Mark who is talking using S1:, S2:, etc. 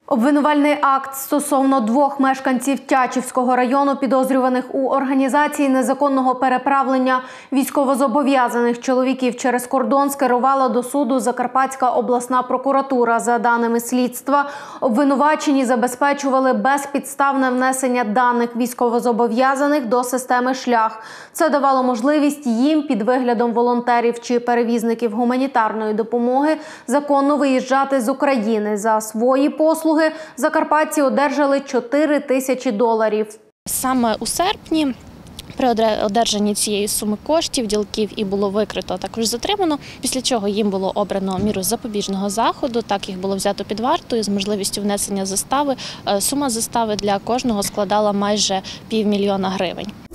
S1: Обвинувальний акт стосовно двох мешканців Тячівського району, підозрюваних у організації незаконного переправлення військовозобов'язаних чоловіків через кордон, скерувала до суду Закарпатська обласна прокуратура. За даними слідства, обвинувачені забезпечували безпідставне внесення даних військовозобов'язаних до системи «Шлях». Це давало можливість їм під виглядом волонтерів чи перевізників гуманітарної допомоги законно виїжджати з України. За свої послуги закарпатці одержали $4000.
S2: Саме у серпні при одержанні цієї суми коштів ділків і було викрито, а також затримано, після чого їм було обрано міру запобіжного заходу, так їх було взято під варту з можливістю внесення застави. Сума застави для кожного складала майже $500 000 гривень.